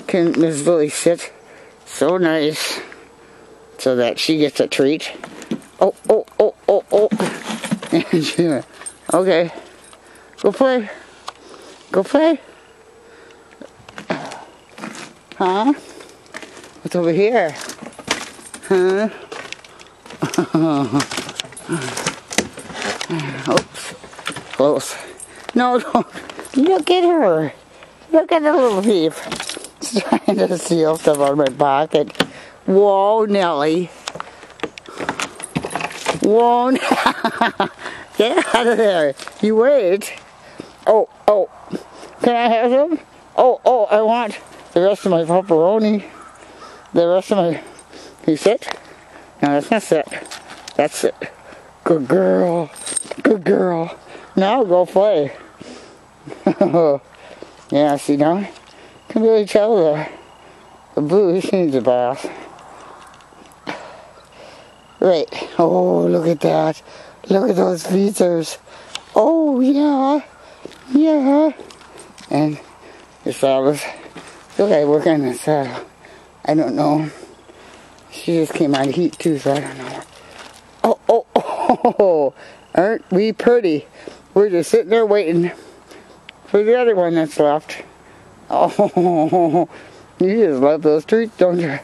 can Miss Lily sit so nice so that she gets a treat. Oh, oh, oh, oh, oh. And she went, okay, go play. Go play. Huh? What's over here? Huh? Oops. Close. No, don't. Look at her. Look at the little thief. She's trying to steal stuff out of my pocket. Whoa, Nellie. Whoa. Get out of there. You wait. Oh, oh. Can I have some? Oh, oh, I want the rest of my pepperoni. The rest of my... Can you sit? No, that's not sit. That's it. Good girl. Good girl. Now go play. Yeah, see now? You can really tell the blue, she needs a bath. Right. Oh, look at that. Look at those feathers. Oh, yeah. Yeah. And the saddles. Look, I work on the saddle. I don't know. She just came out of heat too, so I don't know. Oh, oh, oh, oh. Aren't we pretty? We're just sitting there waiting for the other one that's left. Oh, you just love those treats, don't you?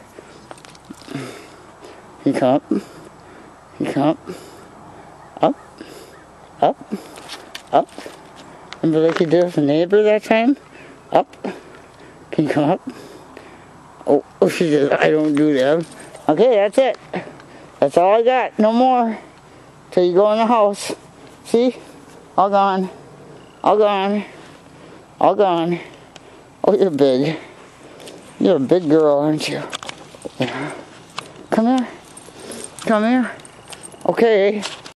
You come up. You come up. Up. Up. Up. Remember like you did with the neighbor that time? Up. Can you come up? Oh, she says, I don't do that. Okay, that's it. That's all I got. No more. Till you go in the house. See? All gone. All gone. All gone. Oh, you're big. You're a big girl, aren't you? Yeah. Come here. Come here. Okay.